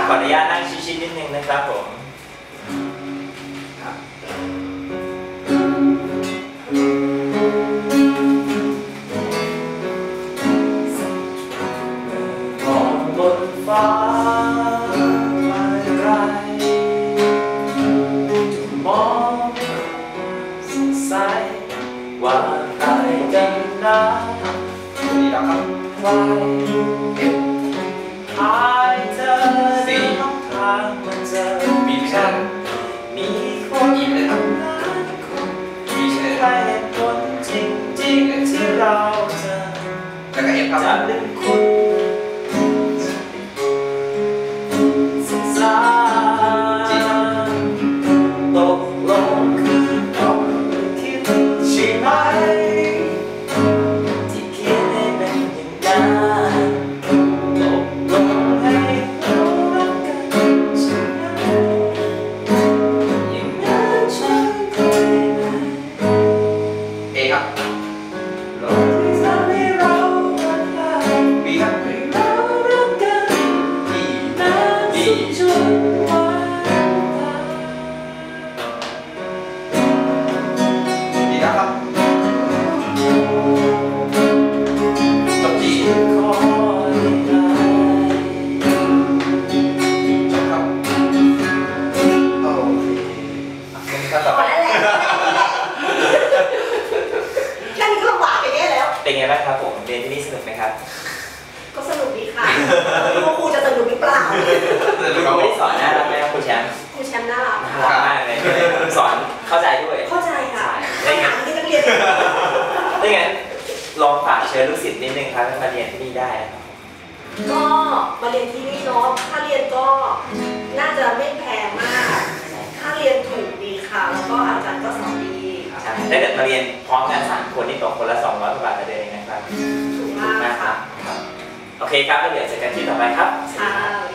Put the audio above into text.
ขออนุญาตนั่งชิดๆนิดนึงนะครับผมมองบนฟ้าไม่ไรจะมองสงสัยว่าใครกันนะนี่แล้วครับไว้หายเธอเดินทางมาเจอมีฉันมีคนอีกเลยครับมีเชฟให้ผลจริงๆที่เราเจอแล้วก็เอฟครับจะลืมคุณศึกษาตกลงคือต้องคิดใช่ไหมที่คิดให้เป็นอย่างนั้นตกลงให้เรารักกันใช่ไหมอย่างนั้นฉันก็ได้เอครับลองที่ทำให้เรารักกันบีครับให้เรารักกันดีนานสุดจนวันตายดีครับจบจีคอยได้จบครับโอเคครับต่อพไปอแล้วแหละแค่นี้ก็ลำบากไปแย่แล้วเป็นไงบ้างครับผมเรียนที่นี่สนุกไหมครับก็สนุกดีค่ะไม่รู้ว่าครูจะสนุกหรือเปล่าคุณครูที่สอนน่ารักไหมครับคุณแชมป์ครูแชมป์น่ารักน่าค่ะรักมากเลยสอนเข้าใจด้วยเข้าใจค่ะได้อาไงหารที่นักเรียนถ้าอย่างนั้นลองฝากเชิญลูกศิษย์นิดนึงครับให้มาเรียนที่นี่ได้นะครับก็มาเรียนที่นี่เนาะค่าเรียนก็น่าจะไม่แพงมากค่าเรียนถูกดีค่ะ แล้วก็อาจารย์ก็สอนดีใช่ถ้าเกิดมาเรียนพร้อมกัน3 คนนี่ตกคนละ200 กว่าบาทต่อเดือนเองนะครับถูกถูมากกมากคค่ะรับโอเคครับแล้วเดี๋ยวเจอกันที่ต่อไปครับค่ะ